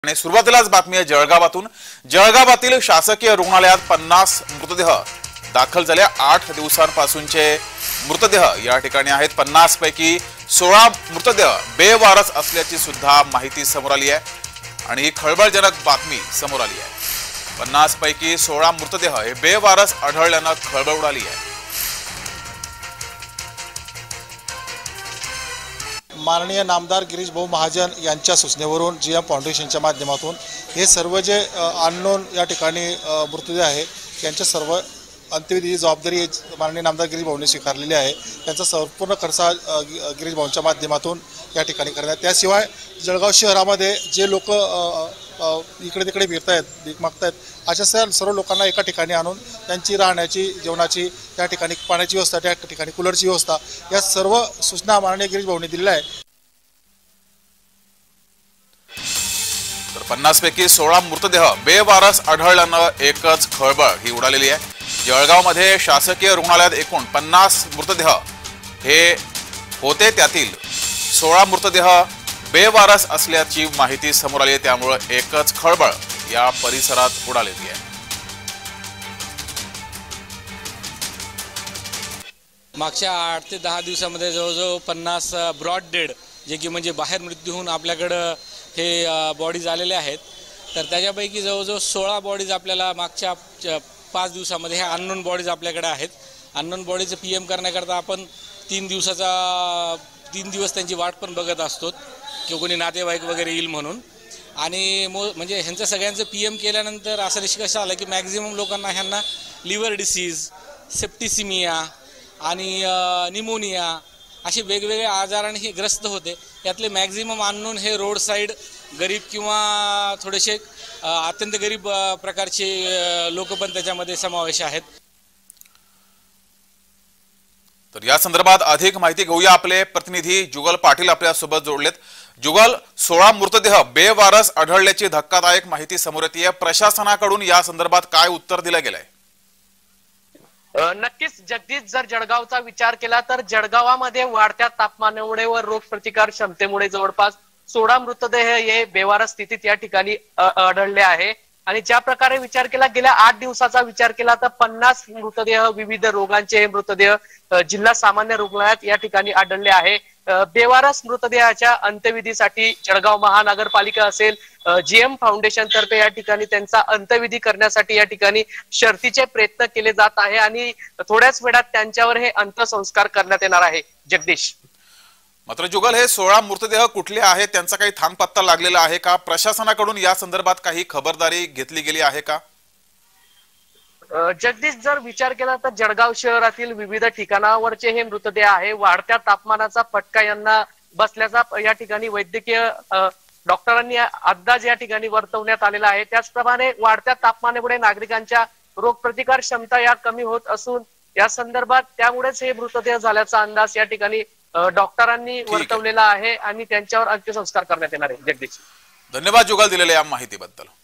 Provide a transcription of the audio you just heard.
आणि सुरुवातीलाच बातमी आहे जळगावातून। जळगावातील शासकीय रुग्णालयात 50 मृतदेह दाखल झाले। 8 दिवसांपासूनचे मृतदेह या ठिकाणी आहेत। 50 पैकी 16 मृतदेह बेवारस असल्याची सुद्धा माहिती समोर आली आहे आणि ही खळबळजनक बातमी समोर आली आहे। 50 पैकी 16 मृतदेह हे बेवारस आढळल्याने खळबळ उडाली आहे। माननीय नामदार गिरीश भाऊ महाजन यांच्या सूचनेवरून जीएम फाउंडेशनच्या माध्यमातून हे सर्व जे अननोन या ठिकाणी मृतदेह आहे यांच्या सर्व अंत्यविधीची जबाबदारी माननीय नामदार गिरीश भाऊंनी स्वीकारलेली आहे। त्यांचा संपूर्ण खर्च गिरीश भाऊंच्या माध्यमातून या ठिकाणी करण्यात। त्याशिवाय जळगाव शहरामध्ये जे लोक इकडे तिकडे फिरतायत भीक मागतायत अशा सर्व लोकांना एका ठिकाणी आणून त्यांची राहण्याची जेवणाची त्या ठिकाणी पाण्याची व्यवस्था त्या ठिकाणी कूलरची व्यवस्था या सर्व सूचना माननीय गिरीश भाऊंनी दिलेल्या आहे। तर 50 पैकी 16 मृतदेह बेवारस आढळल्याने एकच खळबळ ही उडालेली आहे। जळगावमध्ये शासकीय रुग्णालयात एकूण 50 मृतदेह हे होते, त्यातील 16 मृतदेह बेवारस असल्याची माहिती समोर आली आहे। त्यामुळे एकच खळबळ या परिसरात उडालेली आहे। मागच्या 8 ते 10 दिवसांमध्ये जवळजवळ 50 ब्रॉड डेड जे की म्हणजे बाहेर मृत्यू होऊन आपल्याकडे हे बॉडीज आलेले आहेत। तर त्याच्यापैकी जवळजवळ 16 बॉडीज आपल्याला मागच्या 5 दिवसांमध्ये ह्या अननोन बॉडीज आपल्याकडे आहेत। अननोन बॉडीचं पीएम करण्याकरता आपण 3 दिवस त्यांची वाट पण बघत असतो की कोणी नातेवाईक वगैरे येईल म्हणून। आणि म्हणजे ह्यांचं सगळ्यांचं पीएम केल्यानंतर असा निष्कर्ष आला की मॅक्झिमम लोकांना ह्यांना लिव्हर डिसीज, सेप्टिसिमिया आणि निमोनिया असे वेगवेगळे आजारांनी हे ग्रस्त होते। यातले मॅक्झिमम अननोन हे रोड साईड गरीब किंवा थोडेसे अत्यंत गरीब प्रकारचे लोक पण त्याच्यामध्ये समावेश आहेत। तर या संदर्भात अधिक माहिती घेऊया। आपले प्रतिनिधी जुगल पाटील आपल्या सोबत जोडलेत। जुगल, 16 मृतदेह बेवारस आढळल्याची धक्कादायक माहिती समोर येते। प्रशासनाकडून या संदर्भात काय उत्तर दिलं गेलंय? नक्कीच जगदीश, जर जळगावचा विचार केला तर जळगावामध्ये वाढत्या तापमानामुळे व रोगप्रतिकार क्षमतेमुळे जवळपास 16 मृतदेह हे बेवारस स्थितीत या ठिकाणी आढळले आहे। आणि ज्या प्रकारे विचार केला गेल्या 8 दिवसाचा विचार केला तर 50 मृतदेह विविध रोगांचे हे मृतदेह जिल्हा सामान्य रुग्णालयात या ठिकाणी आढळले आहे। बेवारस मृतदेहाच्या अंत्यविधीसाठी जळगाव महानगरपालिका असेल, जीएम फाउंडेशन तर्फे या ठिकाणी त्यांचा अंत्यविधी करण्यासाठी या ठिकाणी शर्थीचे प्रयत्न केले जात आहे आणि थोड्याच वेळात त्यांच्यावर हे अंत्यसंस्कार करण्यात येणार आहे। जगदीश, मात्र जुगल, हे 16 मृतदेह कुठले आहेत, त्यांचा काही थांगपत्ता लागलेला आहे का? प्रशासनाकडून या संदर्भात काही खबरदारी घेतली गेली आहे का? जगदीश, जर विचार केला तर जळगाव शहरातील विविध ठिकाणावरचे हे मृतदेह आहे। वाढत्या तापमानाचा फटका यांना बसल्याचा या ठिकाणी वैद्यकीय डॉक्टरांनी अंदाज या ठिकाणी वर्तवण्यात आलेला आहे। त्याचप्रमाणे वाढत्या तापमानामुळे नागरिकांच्या रोगप्रतिकार क्षमता या कमी होत असून या संदर्भात त्यामुळेच हे मृतदेह झाल्याचा अंदाज या ठिकाणी डॉक्टरांनी वर्तवलेला आहे आणि त्यांच्यावर अंत्यसंस्कार करण्यात येणार आहे। जगदीश, धन्यवाद जुगल दिलेल्या या माहितीबद्दल।